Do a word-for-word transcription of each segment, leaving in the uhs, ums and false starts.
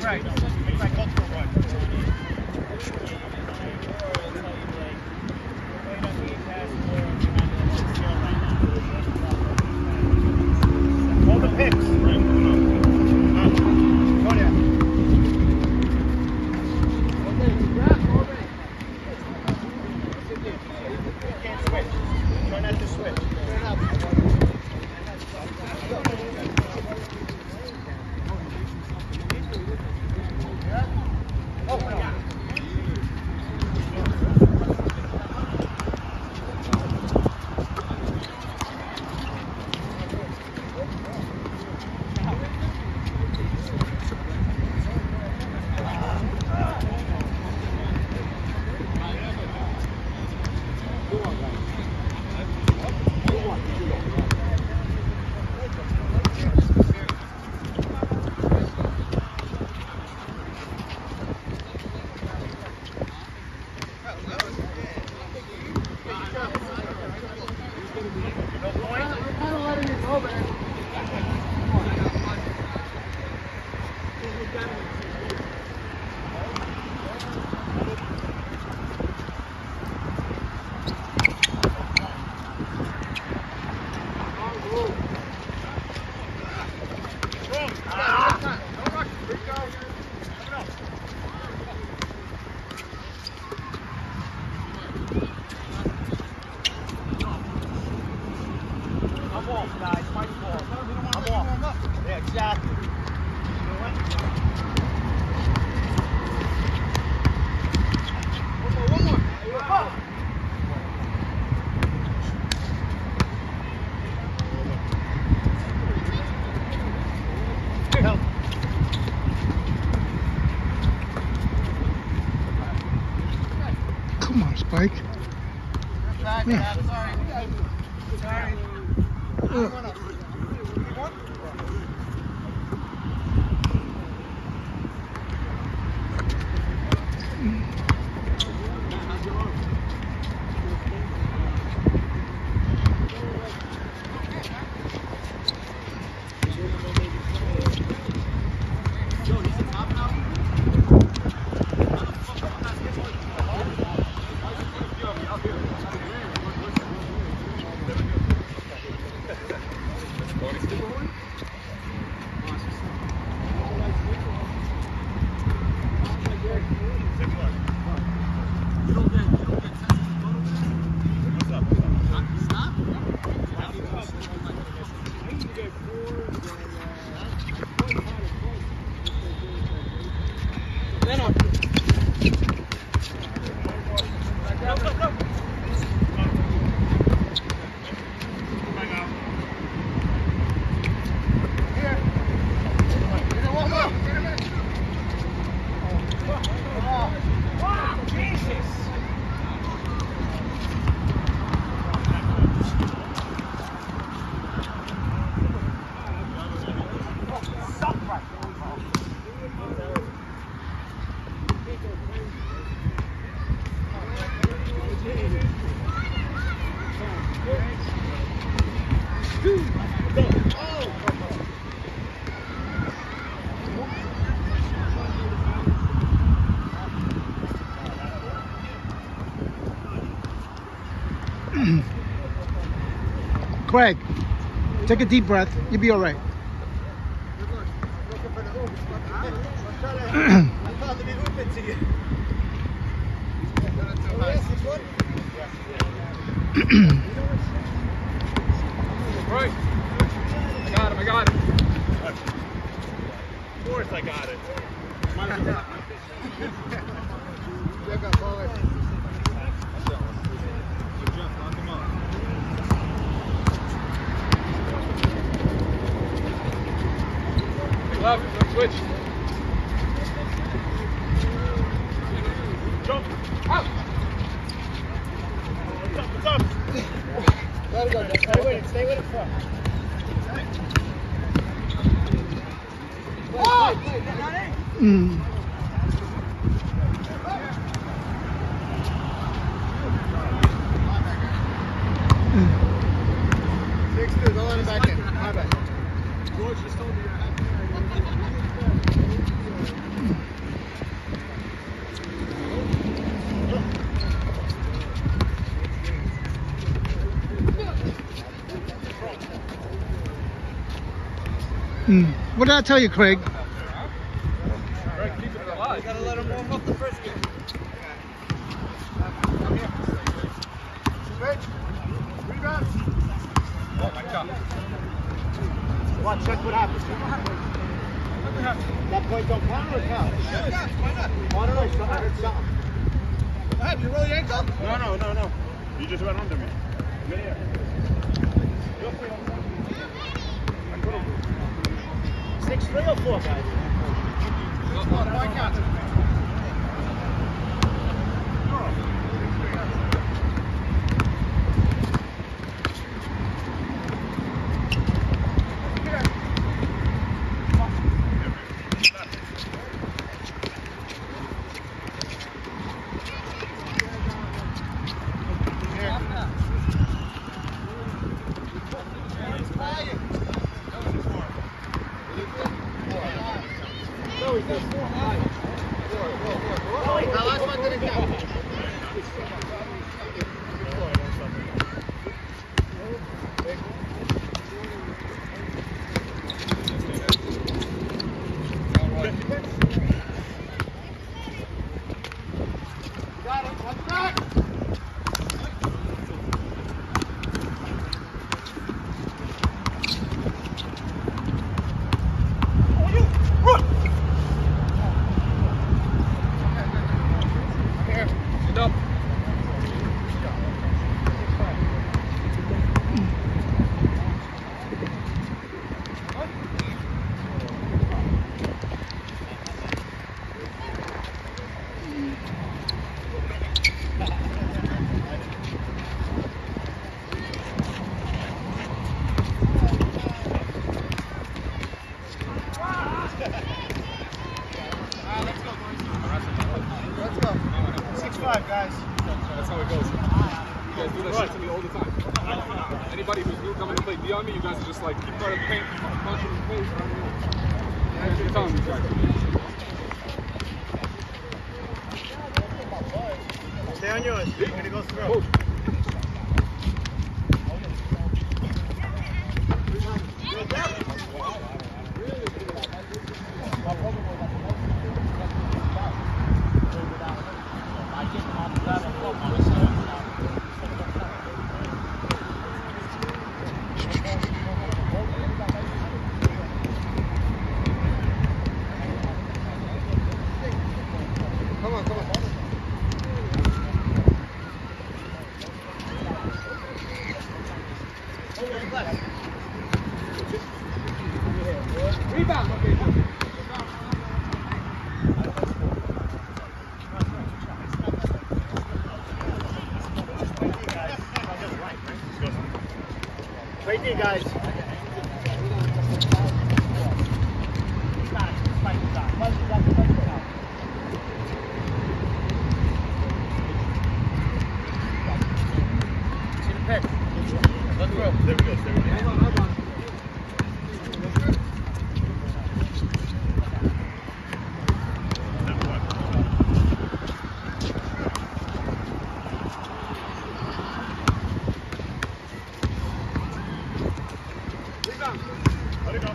Right. It's like cultural one. All the picks. Go there. Can't switch. Try not to switch. Come on, Spike. Yeah. Sorry. Sorry. Uh. Craig, take a deep breath. You'll be all right. Right. I got him, I got him. Of course I got it. Left, switch. Jump. Out. What's up? What's up? Let it go. Stay with it. Stay with it. Front. Mm. Six two, go on the back end. My bad. George just told me you're happy. Mm. What did I tell you, Craig? Craig, keep it alive. You gotta let him warm up the first game. Switch. Rebound. Oh my God. Watch, check what happens. That point don't count or count? Why not? I don't know, I heard something. Go ahead, you roll your ankle? No, no, no, no. You just went under me. Yeah. Six, three or four, guys? Why count? Guys. That's how it goes. You guys do that shit to me all the time. Anybody who's new coming to play beyond me, you guys are just like, keep part of the paint, punch in the face. You're telling me, guys. Stay on yours. You're gonna go through. Come on, come on. Rebound. Okay, good. Right there, guys. Let's go. There we go. There we go. Hang on, hang on. Let it go.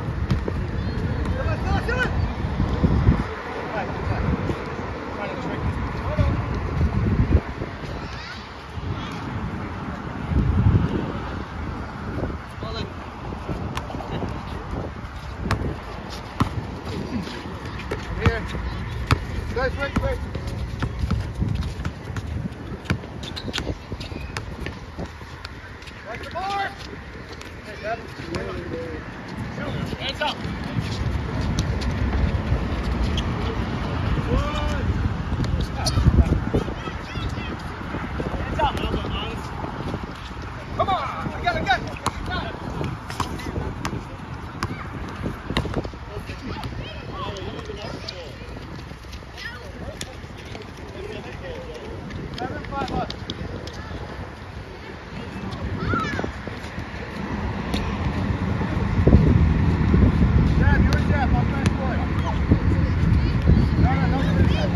Guys, wait, wait. Watch the board. Hands up. Hands up. Come on, again, again. Seven, five, up. Jab, you're in jab. I'm trying to score. No, no, no.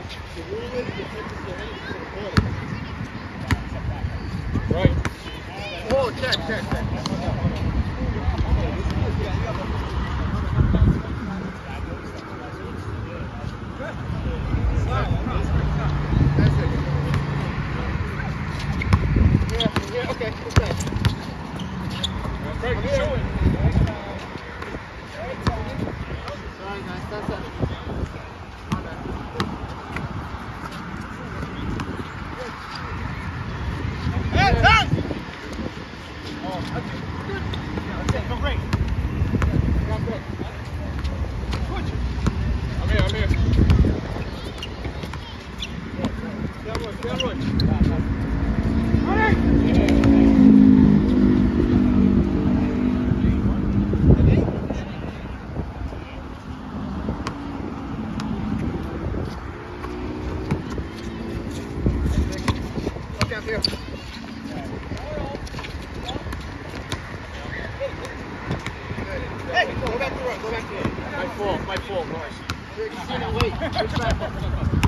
Right. Oh, check, check, check. Yeah, okay, okay. Right, show it. Sorry, guys, that's it. My bad. Hey, hey! Oh, that's good. Yeah, okay, go great. Yeah, good. Switch. I'm here, I'm here. Stay on road, stay on road. Okay, I'm here. Hey, go back to work, go back to work. My fault, my fault, boys. You're gonna wait. Switch back.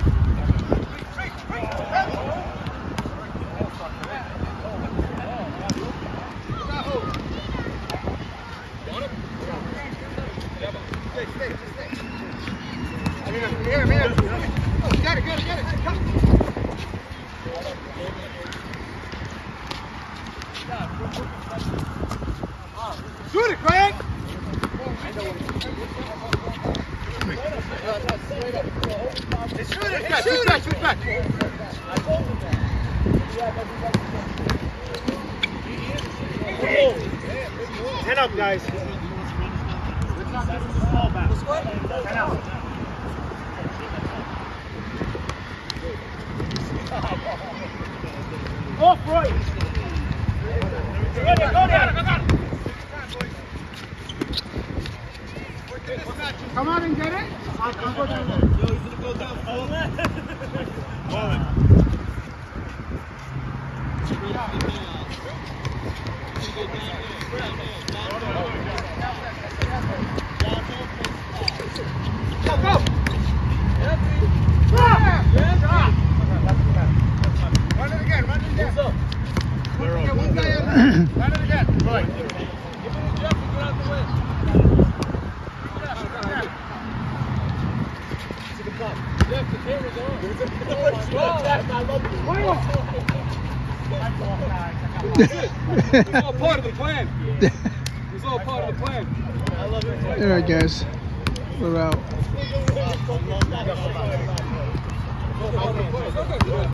Stay, stay, stay. I mean, I'm here, I'm here. Oh, you got it, got it, got it. Come. Shoot it, Craig! Shoot it, shoot it, shoot back, shoot back. Ten up, guys. Ten out. Off, Roy. Go there, go there. Come on and get it. I'll, I'll go down there. Yo, he's gonna go down. Moment. Go, go! Run it again, run it again. They're One up. guy in. Run it again. Right. It's all part of the plan. It's all part of the plan. All right, guys, we're out. It's all part of the plan.